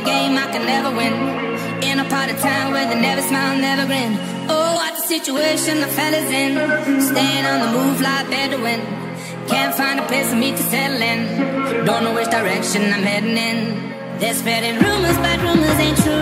game I can never win. In a part of town where they never smile, never grin. Oh, what the situation the fella's in. Staying on the move like Bedouin. Can't find a place for me to settle in. Don't know which direction I'm heading in. They're spreading rumors, but rumors ain't true.